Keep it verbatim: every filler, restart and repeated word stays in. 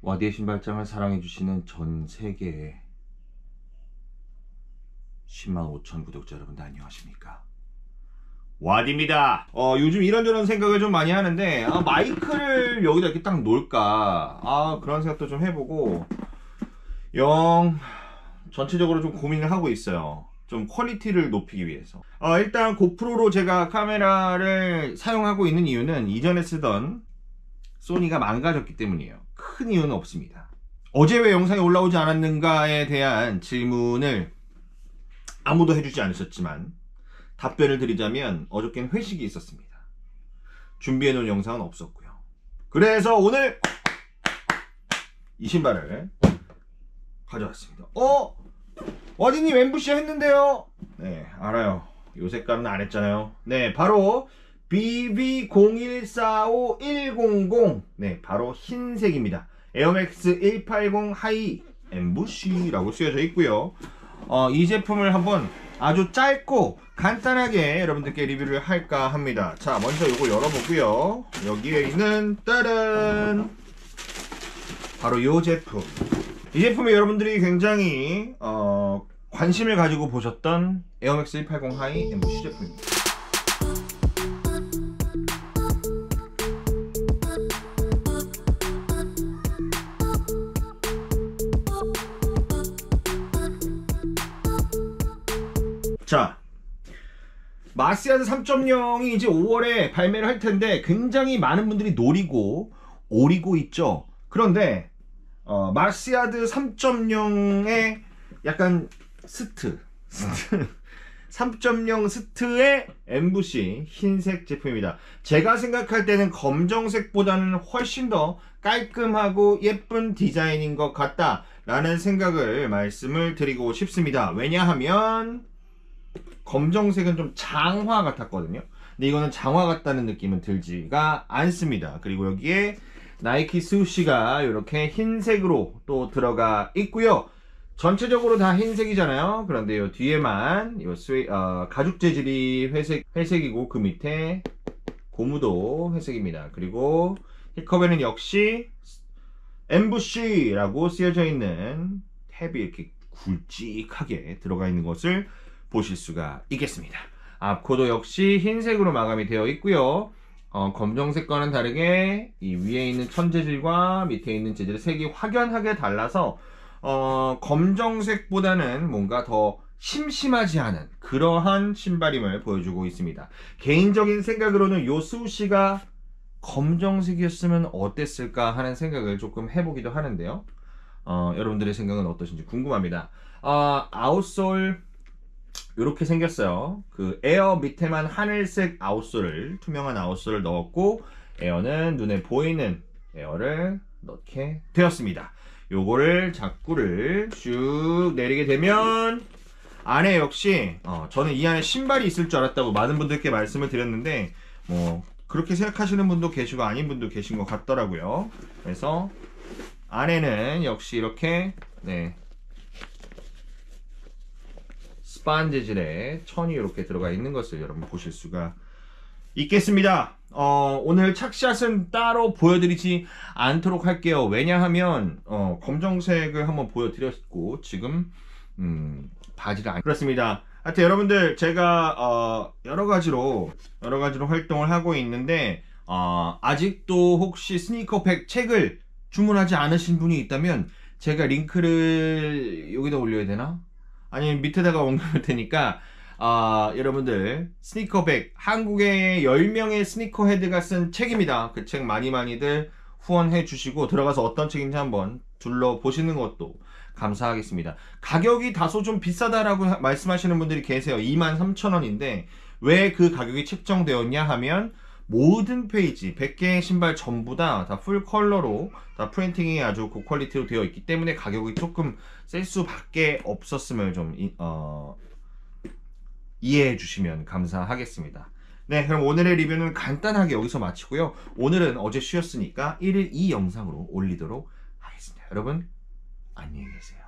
와디의 신발장을 사랑해주시는 전 세계의 십만 오천 구독자 여러분들 안녕하십니까? 와디입니다. 어, 요즘 이런저런 생각을 좀 많이 하는데 아, 마이크를 여기다 이렇게 딱 놓을까 아, 그런 생각도 좀 해보고 영 전체적으로 좀 고민을 하고 있어요. 좀 퀄리티를 높이기 위해서. 어, 일단 고프로로 제가 카메라를 사용하고 있는 이유는 이전에 쓰던 소니가 망가졌기 때문이에요. 큰 이유는 없습니다. 어제 왜 영상이 올라오지 않았는가에 대한 질문을 아무도 해주지 않으셨지만 답변을 드리자면 어저께는 회식이 있었습니다. 준비해놓은 영상은 없었고요. 그래서 오늘 이 신발을 가져왔습니다. 어? 와디님 엠부시 했는데요? 네, 알아요. 요 색깔은 안 했잖아요. 네, 바로 비비 공일사오일공공. 네, 바로 흰색입니다. 에어맥스 백팔십 하이 엠부시라고 쓰여져 있고요. 어, 이 제품을 한번 아주 짧고 간단하게 여러분들께 리뷰를 할까 합니다. 자, 먼저 이거 열어보고요. 여기에 있는 따란 바로 이 제품. 이 제품이 여러분들이 굉장히 어, 관심을 가지고 보셨던 에어맥스 백팔십 하이 엠부시 제품입니다. 자, 마시아드 삼 점 영이 이제 오월에 발매를 할 텐데 굉장히 많은 분들이 노리고 오리고 있죠. 그런데 어, 마시아드 삼 점 영의 약간 스트, 스트 삼 점 영 스트의 엠부시 흰색 제품입니다. 제가 생각할 때는 검정색보다는 훨씬 더 깔끔하고 예쁜 디자인인 것 같다 라는 생각을 말씀을 드리고 싶습니다. 왜냐하면 검정색은 좀 장화 같았거든요. 근데 이거는 장화 같다는 느낌은 들지가 않습니다. 그리고 여기에 나이키 스우시가 이렇게 흰색으로 또 들어가 있고요. 전체적으로 다 흰색이잖아요. 그런데 이 뒤에만 이 스웨, 어, 가죽 재질이 회색, 회색이고 그 밑에 고무도 회색입니다. 그리고 힙컵에는 역시 엠부시라고 쓰여져 있는 탭이 이렇게 굵직하게 들어가 있는 것을 보실 수가 있겠습니다. 앞코도 역시 흰색으로 마감이 되어 있고요. 어, 검정색과는 다르게 이 위에 있는 천 재질과 밑에 있는 재질의 색이 확연하게 달라서 어, 검정색보다는 뭔가 더 심심하지 않은 그러한 신발임을 보여주고 있습니다. 개인적인 생각으로는 요 스우시가 검정색이었으면 어땠을까 하는 생각을 조금 해보기도 하는데요. 어, 여러분들의 생각은 어떠신지 궁금합니다. 어, 아웃솔 이렇게 생겼어요. 그 에어 밑에만 하늘색 아웃솔을, 투명한 아웃솔을 넣었고 에어는 눈에 보이는 에어를 넣게 되었습니다. 요거를 자꾸를 쭉 내리게 되면 안에 역시 어, 저는 이 안에 신발이 있을 줄 알았다고 많은 분들께 말씀을 드렸는데 뭐 그렇게 생각하시는 분도 계시고 아닌 분도 계신 것 같더라고요. 그래서 안에는 역시 이렇게 네 스판 재질의 천이 이렇게 들어가 있는 것을 여러분 보실 수가 있겠습니다. 어, 오늘 착샷은 따로 보여드리지 않도록 할게요. 왜냐하면 어, 검정색을 한번 보여드렸고 지금 음, 바지를 안 그렇습니다. 하여튼 여러분들 제가 어, 여러가지로 여러가지로 활동을 하고 있는데 어, 아직도 혹시 스니커백 책을 주문하지 않으신 분이 있다면 제가 링크를 여기다 올려야 되나? 아니면 밑에다가 옮겨놓을 테니까 어, 여러분들 스니커백 한국의 열 명의 스니커헤드가 쓴 책입니다. 그 책 많이 많이들 후원해 주시고 들어가서 어떤 책인지 한번 둘러보시는 것도 감사하겠습니다. 가격이 다소 좀 비싸다라고 말씀하시는 분들이 계세요. 이만 삼천 원인데 왜 그 가격이 책정되었냐 하면 모든 페이지 백 개의 신발 전부 다 다 풀 컬러로 다 프린팅이 아주 고퀄리티로 되어 있기 때문에 가격이 조금 셀 수밖에 없었음을 좀 어, 이해해 주시면 감사하겠습니다. 네, 그럼 오늘의 리뷰는 간단하게 여기서 마치고요. 오늘은 어제 쉬었으니까 일 일 이 영상으로 올리도록 하겠습니다. 여러분 안녕히 계세요.